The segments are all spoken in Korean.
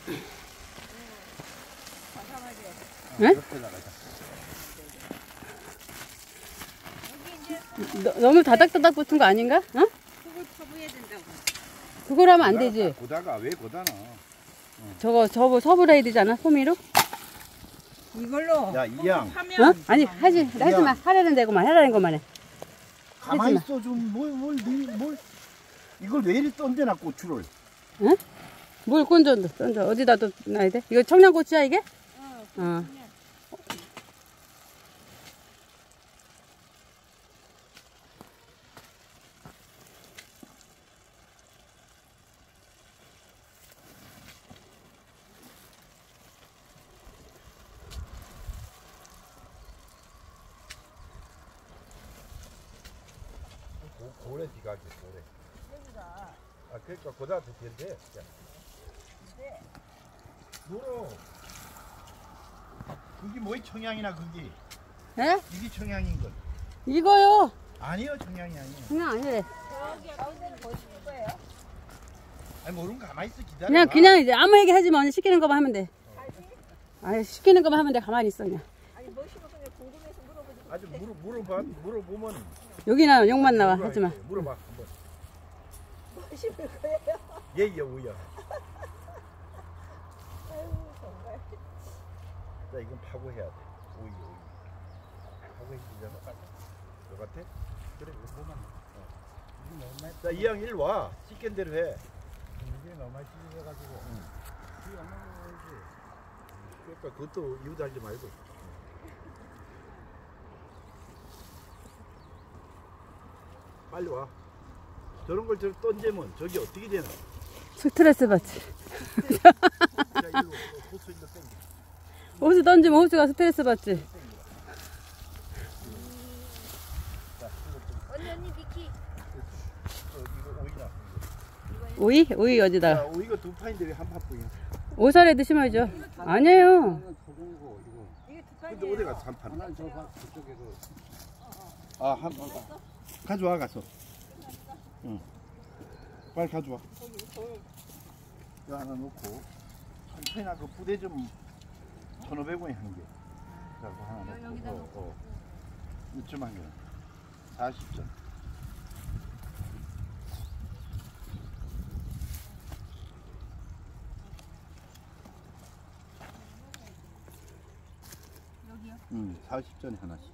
응? 너무 다닥다닥 붙은 거 아닌가? 어? 그걸 쳐부해야 된다고. 그걸 하면 안 되지. 고다가 왜 고다나? 저거 서브레이 되잖아, 소미로? 이걸로. 야, 이양. 어? 아니, 하지 마. 하라는 데고만, 하라는 것만 해. 가만히 있어 좀 뭘 이걸 왜 이리 던져놔 고추를? 응? 뭘 던져 어디다 놔야 돼? 이거 청양고추야 이게? 어. 고래 지각이 고래. 아 그러니까 고다한테 된대. 물어. 그게 뭐이 청양이나 그게? 에? 이게 청양인 건? 이거요. 아니요 청양이 아니에요. 그냥 아니래. 저기 가운데는 뭐 심을 거예요? 아니 모르면 가만히 있어 기다려. 그냥 이제 아무 얘기 하지 마. 시키는 거만 하면 돼. 아 시키는 것만 하면 돼. 가만히 있어 그냥. 아니 뭐 심을 거냐 궁금해서 물어보지. 아주 물어보면. 여기나 욕만 나와. 하지 마. 물어봐 한번. 뭐 심을 거예요? 예예 우야. 아유 정말. 자 이건 파고해야 돼. 오이. 파고해주잖아. 너 같아? 그래 이거 보면. 자 이양 일 와. 씻겐 대로 해. 이게 너무 많이 씻어가지고. 그러니까 그것도 이유 달지 말고. 빨리 와. 저런 걸 저렇게 던지면 저기 어떻게 되나? 스트레스 받지. 자, 일로 호수 일로 땡겨. 호수 던지면 호수가 스트레스 받지. 언니 미키. 이거 오이나. 오이 어디다? 야, 오이가 두 판인데 왜 한 판뿐이야? 오설에 드시면죠. 아니에요. 이게 두 근데 판이에요. 어디가 3판? 한 가져와 가서. 응. 빨리 가져와. 이거 하나 놓고 천천히 그 부대 좀 1,500원에 한 개. 그리고 하나 놓고. 여기다 놓고. 이쯤 한 개. 40전. 여기요? 40전에 하나씩.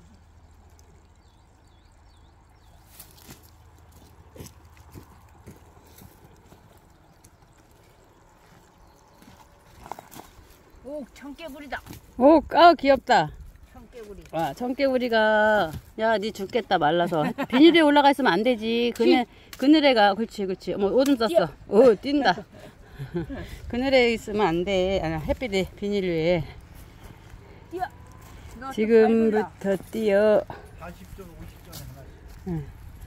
오 청개구리다. 오, 귀엽다. 청개구리. 와, 청개구리가 야, 니 죽겠다 말라서. 비닐에 올라가 있으면 안 되지. 그늘에가 그렇지. 어머, 오줌 쌌어. 오, 뛴다. 그늘에 있으면 안 돼. 햇빛에 비닐 위에. 뛰어. 지금부터 뛰어. 40전, 50전에 하나씩. 응.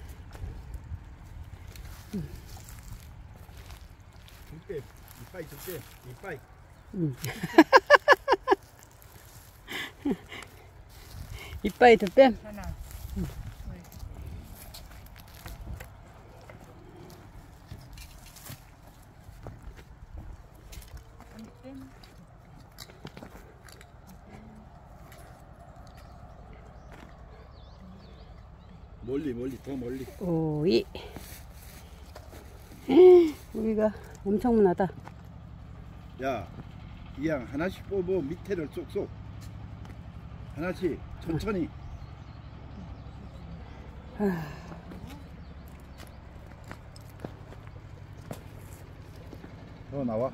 두 배, 이빠이. 이빠이 두 뺨. 하나. 더 멀리. 오이. 우리가 엄청 문하다. 야, 이양 하나씩 뽑어 밑에를 쏙쏙. 하나씩 천천히. 더 나와.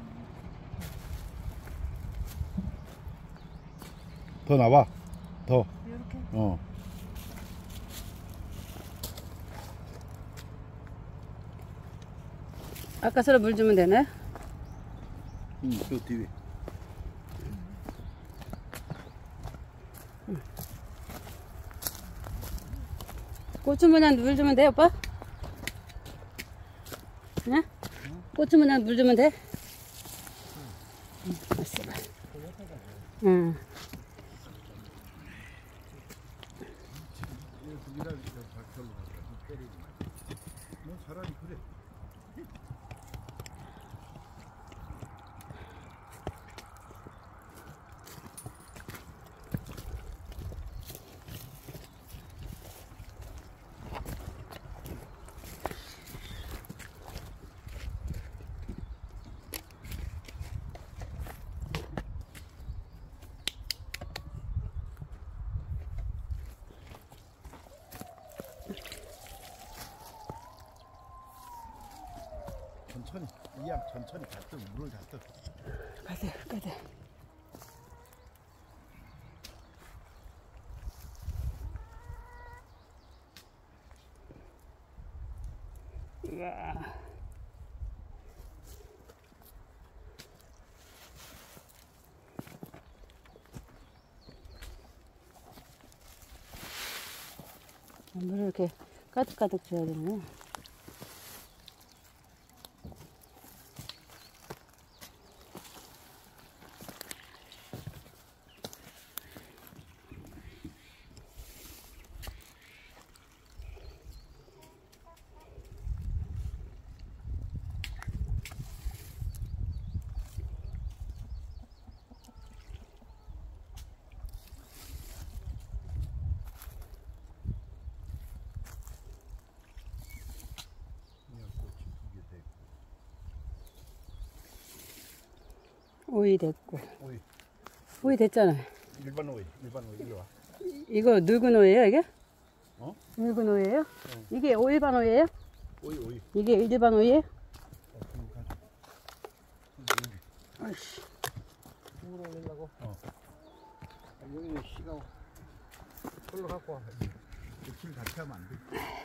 더 나와. 더. 이렇게. 아까처럼 물 주면 되나요? 저 뒤에. 고추문안 물 주면 돼, 오빠? 응? 고추문안 물 주면 돼? 응. 뭐 차라리 그래. 천천히. 이양 천천히 잘 떠. 물을 잘 떠. 가세요, 가세요. 우와. 물을 이렇게 가득가득 줘야 되네. 오이 됐고. 오이. 오이 됐잖아. 일반 오이. 일로 와. 이거 늙은 오이예요, 이게? 어? 늙은 오이예요? 이게 일반 오이예요? 오이. 이게 일반 오이예요? 아이씨. 물을 올리려고. 여기는 씨가 걸로 갖고 와. 길 같이 하면 안 돼.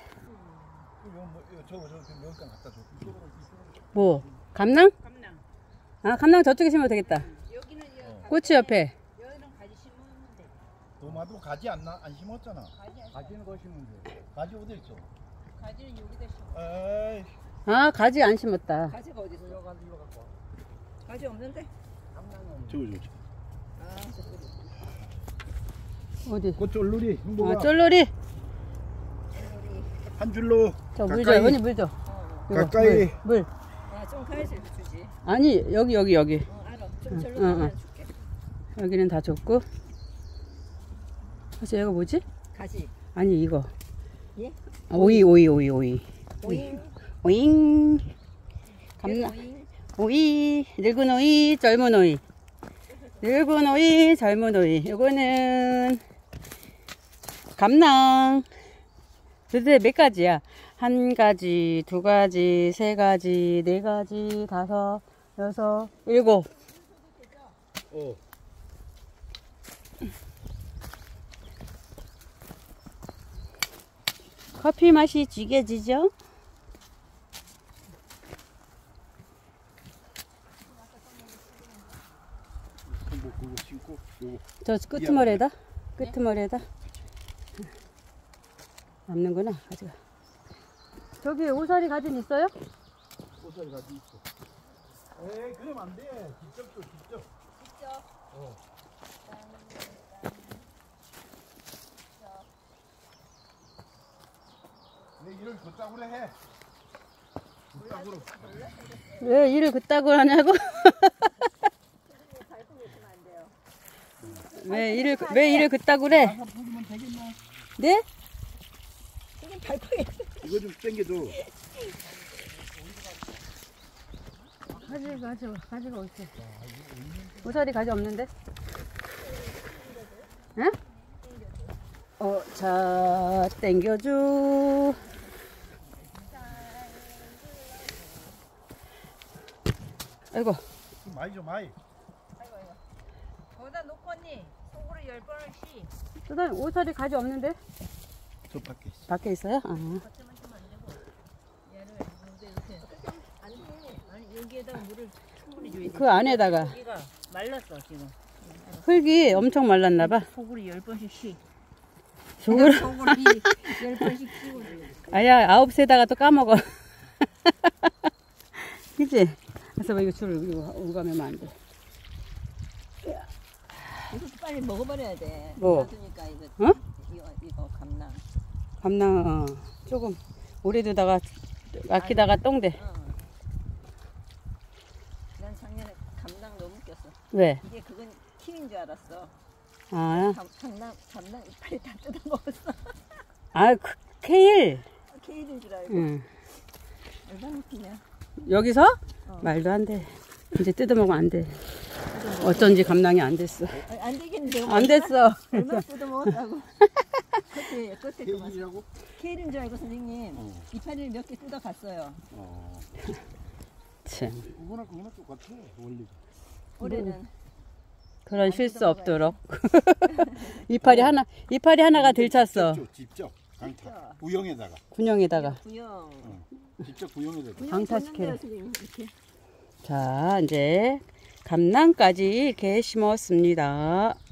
이거 저거 면간 갖다 줘. 뭐? 감낭? 감낭. 아, 감낭 저쪽에 심으면 되겠다. 여기는 고추 옆에. 여기는 가지 심으면 돼. 도마도 가지 안 심었잖아. 가지는 거 심으면 돼. 가지 어디 있어? 가지는 여기다 심어. 에이. 아, 가지 안 심었다. 가지가 어디 있어? 이거 가지 일로 갖고 와. 가지 없는데? 저거. 아, 저기. 어디? 고추 얼룩이 형보가 아, 쫄놀이. 한 줄로. 저 물 줘, 가까이. 언니 물 줘. 이거, 가까이. 물. 아, 좀 가야지 주지. 아니, 여기. 알아. 좀 절로 가면 줄게. 여기는 다 줬고. 그래서 얘가 뭐지? 가지. 아니, 이거. 예? 아, 오이. 오잉. 오잉. 감나. 오잉. 오이. 늙은 오이, 젊은 오이. 늙은 오이, 젊은 오이. 요거는 감낭. 도대체 몇 가지야? 한 가지, 두 가지, 세 가지, 네 가지, 다섯, 여섯, 일곱. 커피 맛이 지게지죠? 그거 심고 요거. 저 끄트머리에다? 끄트머리에다? 남는구나, 가지가. 저기 오사리 가진 있어요? 꽃을 가지 있어. 에이 그러면 안 돼. 직접 줘 직접. 직접. 내 일을 그따구로 해. 그따구로. 왜 일을 그따구로 하냐고? 왜 일을 그따구로 해? 가서 보기면 되겠나? 네? 지금 발코니. 이거 좀 당겨줘. 가지가 어딨어? 오사리 가지 없는데? 응? 자, 땡겨줘. 아이고. 많이 줘 많이. 거기다 놓고 언니 속으로 10번을 씨. 수단 오사리 가지 없는데? 저 밖에 있어. 밖에 있어요? 아. 거쳐만 주면 안 되고 얘를 물에 이렇게 안 돼. 아니 여기에다가 물을 충분히 줘야 돼. 그 안에다가 여기가 말랐어 지금. 흙이 엄청 말랐나봐. 속으로 10번씩 씨. 속으로? 속으로 10번씩 씌워. 아야, 9세다가 또 까먹어. 그치? 그래서 이거 줄 이거 오가면 안 돼. 이거 빨리 먹어버려야 돼. 뭐? 놔두니까 이거 어? 이거 감낭. 감낭, 조금 오래 두다가 아끼다가 똥돼. 난 작년에 감낭 너무 웃겼어. 왜? 이게 그건 키인 줄 알았어. 아, 감낭 이빨이 다 뜯어 먹었어. 케일. 케일인 줄 알고. 응. 얼마나 웃기냐. 여기서? 말도 안 돼. 이제 뜯어먹으면 안 돼. 어쩐지 감낭이 안 됐어. 안 되겠는데. 안 됐어. 얼마나 뜯어 먹었다고. 끝에 케일이라고? 케일인 줄 알고 선생님 이파리를 몇 개 뜯어 갔어요. 참. 그거나 똑같아 원리. 올해는 그런 실수 없도록. 이파리 하나가 들쳤어. 직접 강타 구형에다가. 군형에다가. 구형. 직접 구형에다가. 강타시켜라. 이렇게. 자, 이제 감낭까지 이렇게 심었습니다.